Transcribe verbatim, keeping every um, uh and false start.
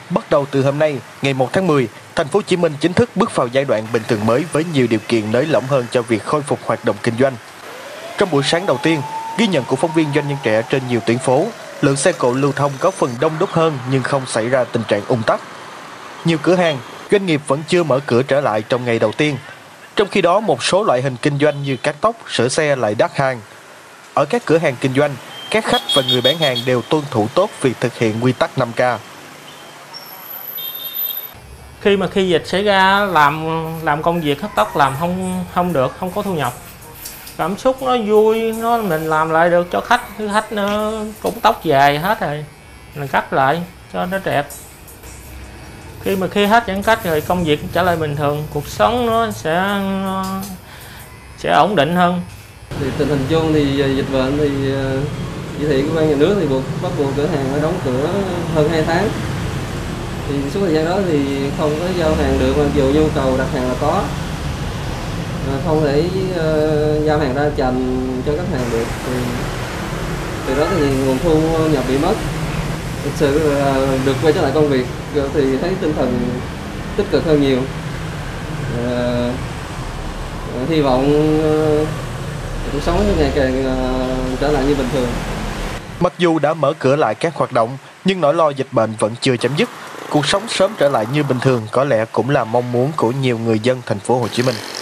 Bắt đầu từ hôm nay, ngày một tháng mười, thành phố Hồ Chí Minh chính thức bước vào giai đoạn bình thường mới với nhiều điều kiện nới lỏng hơn cho việc khôi phục hoạt động kinh doanh. Trong buổi sáng đầu tiên, ghi nhận của phóng viên doanh nhân trẻ trên nhiều tuyến phố, lượng xe cộ lưu thông có phần đông đúc hơn nhưng không xảy ra tình trạng ùn tắc. Nhiều cửa hàng, doanh nghiệp vẫn chưa mở cửa trở lại trong ngày đầu tiên. Trong khi đó, một số loại hình kinh doanh như cắt tóc, sửa xe lại đắt hàng. Ở các cửa hàng kinh doanh, các khách và người bán hàng đều tuân thủ tốt việc thực hiện quy tắc năm K. Khi mà khi dịch xảy ra, làm làm công việc cắt tóc làm không không được, không có thu nhập. Cảm xúc nó vui, nó mình làm lại được cho khách, khách nó cũng tóc dài hết rồi, mình cắt lại cho nó đẹp. Khi mà khi hết giãn cách rồi công việc trở lại bình thường, cuộc sống nó sẽ nó sẽ ổn định hơn. Thì tình hình chung thì dịch bệnh thì chỉ thị của ban nhà nước thì buộc bắt buộc cửa hàng phải đóng cửa hơn hai tháng. Thì suốt thời gian đó thì không có giao hàng được, mặc dù nhu cầu đặt hàng là có, mà không thể uh, giao hàng ra trần cho khách hàng được. Thì từ đó thì nguồn thu nhập bị mất. Thực sự là được quay trở lại công việc thì thấy tinh thần tích cực hơn nhiều. Uh, uh, hy vọng uh, cuộc sống ngày càng uh, trở lại như bình thường. Mặc dù đã mở cửa lại các hoạt động, nhưng nỗi lo dịch bệnh vẫn chưa chấm dứt. Cuộc sống sớm trở lại như bình thường có lẽ cũng là mong muốn của nhiều người dân thành phố Hồ Chí Minh.